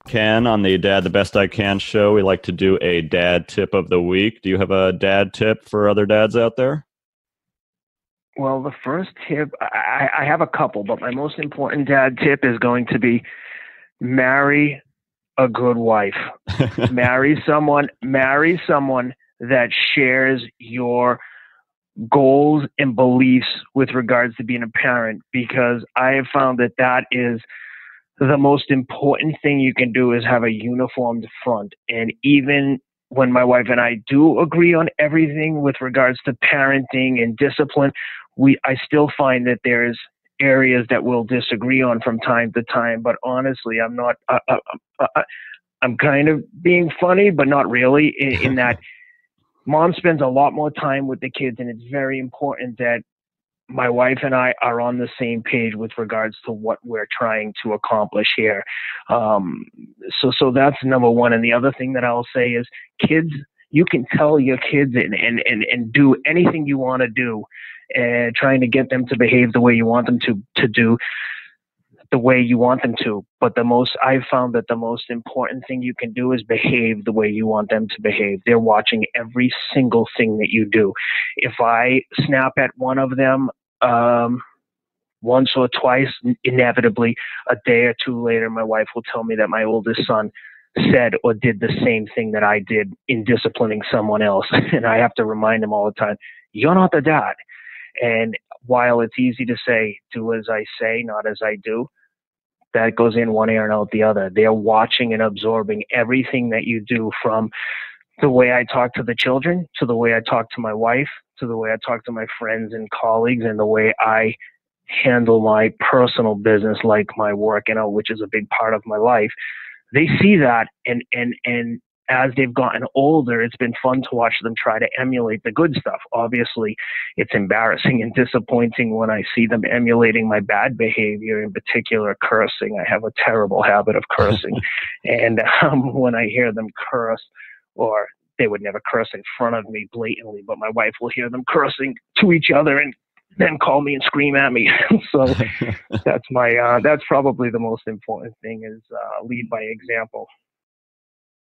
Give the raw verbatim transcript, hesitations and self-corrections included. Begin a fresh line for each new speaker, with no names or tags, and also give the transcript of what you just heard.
Ken on the Dad the Best I Can show. We like to do a dad tip of the week. Do you have a dad tip for other dads out there?
Well, the first tip, I, I have a couple, but my most important dad tip is going to be marry a good wife. Marry someone, marry someone that shares your goals and beliefs with regards to being a parent, because I have found that that is the most important thing you can do, is have a uniformed front. And even when my wife and I do agree on everything with regards to parenting and discipline, we I still find that there's areas that we'll disagree on from time to time. But honestly, I'm not. Uh, uh, uh, uh, I'm kind of being funny, but not really. In, in that, mom spends a lot more time with the kids, and it's very important that my wife and I are on the same page with regards to what we're trying to accomplish here. Um, so, so that's number one. And the other thing that I'll say is, kids, you can tell your kids and, and, and, and do anything you want to do, and trying to get them to behave the way you want them to, to do the way you want them to. But the most, I've found that the most important thing you can do is behave the way you want them to behave. They're watching every single thing that you do. If I snap at one of them, um, once or twice, inevitably a day or two later, my wife will tell me that my oldest son said or did the same thing that I did in disciplining someone else. And I have to remind him all the time, you're not the dad. And while it's easy to say, do as I say, not as I do, that goes in one ear and out the other. They're watching and absorbing everything that you do, from the way I talk to the children, to the way I talk to my wife, to the way I talk to my friends and colleagues, and the way I handle my personal business, like my work, you know, which is a big part of my life. They see that, and, and, and as they've gotten older, it's been fun to watch them try to emulate the good stuff. Obviously, it's embarrassing and disappointing when I see them emulating my bad behavior, in particular cursing. I have a terrible habit of cursing. And um, when I hear them curse, or they would never curse in front of me blatantly, but my wife will hear them cursing to each other and then call me and scream at me. So that's my, uh, that's probably the most important thing, is uh, lead by example.